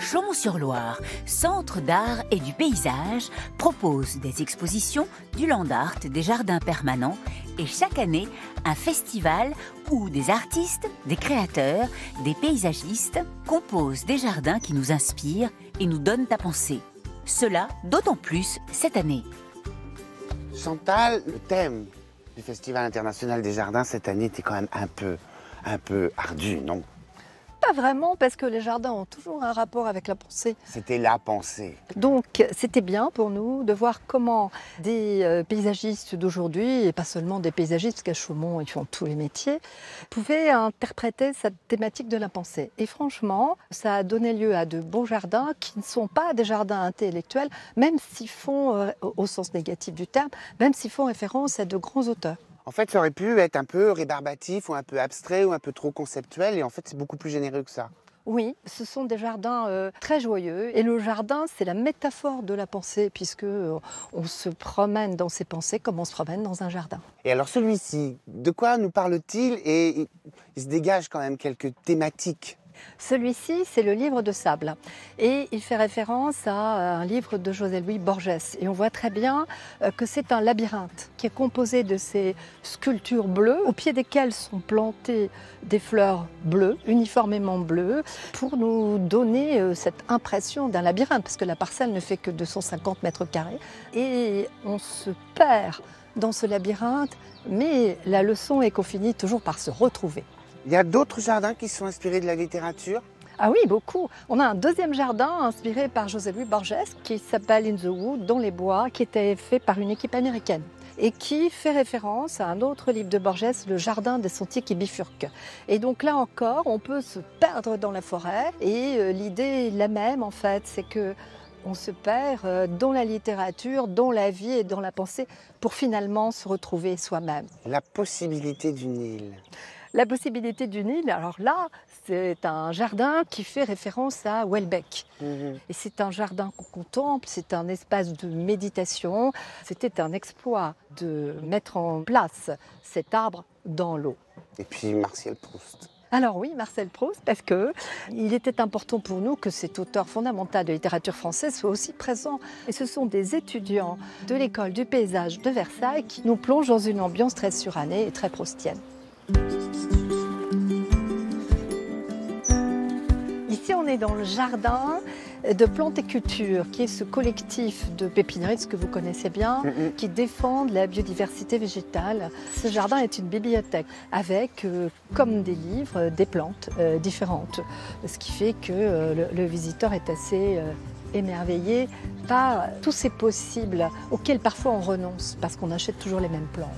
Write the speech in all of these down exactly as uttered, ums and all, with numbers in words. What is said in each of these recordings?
Chaumont-sur-Loire, centre d'art et du paysage, propose des expositions, du land art, des jardins permanents et chaque année un festival où des artistes, des créateurs, des paysagistes composent des jardins qui nous inspirent et nous donnent à penser. Cela d'autant plus cette année. Chantal, le thème du Festival international des jardins cette année était quand même un peu, un peu ardu, non? Pas vraiment, parce que les jardins ont toujours un rapport avec la pensée. C'était la pensée. Donc c'était bien pour nous de voir comment des euh, paysagistes d'aujourd'hui, et pas seulement des paysagistes, parce qu'à Chaumont ils font tous les métiers, pouvaient interpréter cette thématique de la pensée. Et franchement, ça a donné lieu à de beaux jardins qui ne sont pas des jardins intellectuels, même s'ils font, euh, au sens négatif du terme, même s'ils font référence à de grands auteurs. En fait, ça aurait pu être un peu rébarbatif ou un peu abstrait ou un peu trop conceptuel et en fait, c'est beaucoup plus généreux que ça. Oui, ce sont des jardins euh, très joyeux et le jardin, c'est la métaphore de la pensée puisque euh, on se promène dans ses pensées comme on se promène dans un jardin. Et alors celui-ci, de quoi nous parle-t-il et il, il se dégage quand même quelques thématiques. Celui-ci, c'est le livre de sable et il fait référence à un livre de José Luis Borges. Et on voit très bien que c'est un labyrinthe qui est composé de ces sculptures bleues au pied desquelles sont plantées des fleurs bleues, uniformément bleues, pour nous donner cette impression d'un labyrinthe parce que la parcelle ne fait que deux cent cinquante mètres carrés et on se perd dans ce labyrinthe, mais la leçon est qu'on finit toujours par se retrouver. Il y a d'autres jardins qui sont inspirés de la littérature? Ah oui, beaucoup. On a un deuxième jardin inspiré par José Luis Borges qui s'appelle In the Wood, dans les bois, qui était fait par une équipe américaine et qui fait référence à un autre livre de Borges, Le jardin des sentiers qui bifurquent. Et donc là encore, on peut se perdre dans la forêt et euh, l'idée est la même en fait, c'est que on se perd dans la littérature, dans la vie et dans la pensée pour finalement se retrouver soi-même. La possibilité d'une île. La possibilité d'une île, alors là, c'est un jardin qui fait référence à Houellebecq. Mmh. Et c'est un jardin qu'on contemple, c'est un espace de méditation. C'était un exploit de mettre en place cet arbre dans l'eau. Et puis Marcel Proust. Alors oui, Marcel Proust, parce qu'il était important pour nous que cet auteur fondamental de littérature française soit aussi présent. Et ce sont des étudiants de l'école du paysage de Versailles qui nous plongent dans une ambiance très surannée et très proustienne. Ici, on est dans le jardin de Plantéculture, qui est ce collectif de pépiniéristes que vous connaissez bien, mmh. qui défendent la biodiversité végétale. Ce jardin est une bibliothèque avec, euh, comme des livres, des plantes euh, différentes. Ce qui fait que euh, le, le visiteur est assez euh, émerveillé par tous ces possibles auxquels parfois on renonce parce qu'on achète toujours les mêmes plantes.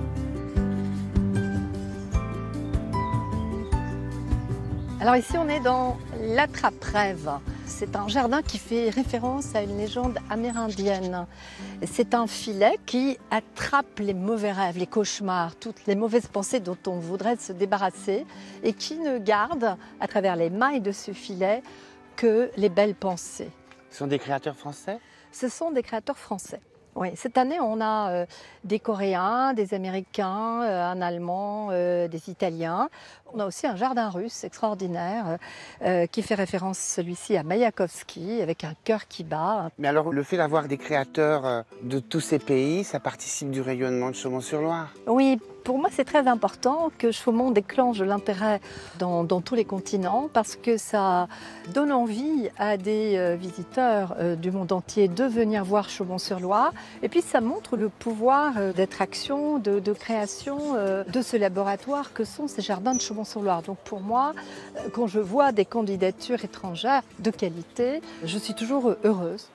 Alors ici, on est dans l'attrape-rêve. C'est un jardin qui fait référence à une légende amérindienne. C'est un filet qui attrape les mauvais rêves, les cauchemars, toutes les mauvaises pensées dont on voudrait se débarrasser et qui ne garde, à travers les mailles de ce filet, que les belles pensées. Ce sont des créateurs français? Ce sont des créateurs français. Oui, cette année, on a euh, des Coréens, des Américains, euh, un Allemand, euh, des Italiens. On a aussi un jardin russe extraordinaire euh, qui fait référence, celui-ci, à Maïakovski, avec un cœur qui bat. Mais alors, le fait d'avoir des créateurs de tous ces pays, ça participe du rayonnement de Chaumont-sur-Loire? Oui, pour moi, c'est très important que Chaumont déclenche de l'intérêt dans, dans tous les continents parce que ça donne envie à des euh, visiteurs euh, du monde entier de venir voir Chaumont-sur-Loire. Et puis, ça montre le pouvoir euh, d'attraction, de, de création euh, de ce laboratoire que sont ces jardins de Chaumont-sur-Loire. Donc, pour moi, euh, quand je vois des candidatures étrangères de qualité, je suis toujours heureuse.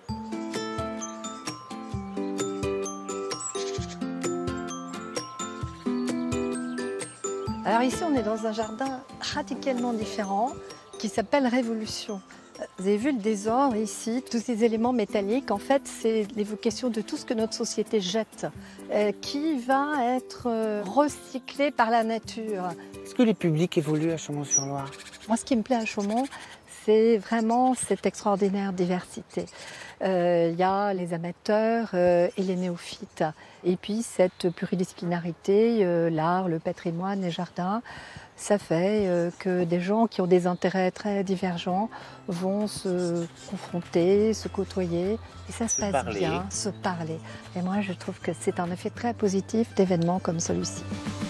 Alors ici, on est dans un jardin radicalement différent qui s'appelle Révolution. Vous avez vu le désordre ici, tous ces éléments métalliques, en fait, c'est l'évocation de tout ce que notre société jette, euh, qui va être euh, recyclé par la nature. Est-ce que les publics évoluent à Chaumont-sur-Loire? Moi, ce qui me plaît à Chaumont, c'est vraiment cette extraordinaire diversité. Euh, il y a les amateurs euh, et les néophytes. Et puis cette pluridisciplinarité, euh, l'art, le patrimoine, les jardins, ça fait euh, que des gens qui ont des intérêts très divergents vont se confronter, se côtoyer, et ça se, se passe parler. bien, se parler. Et moi, je trouve que c'est un effet très positif d'événements comme celui-ci.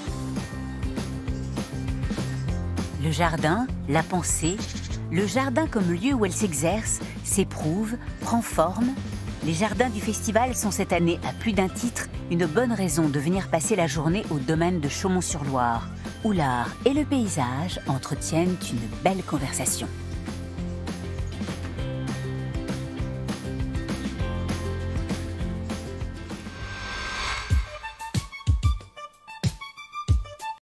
Le jardin, la pensée, le jardin comme lieu où elle s'exerce, s'éprouve, prend forme. Les jardins du festival sont cette année, à plus d'un titre, une bonne raison de venir passer la journée au domaine de Chaumont-sur-Loire, où l'art et le paysage entretiennent une belle conversation.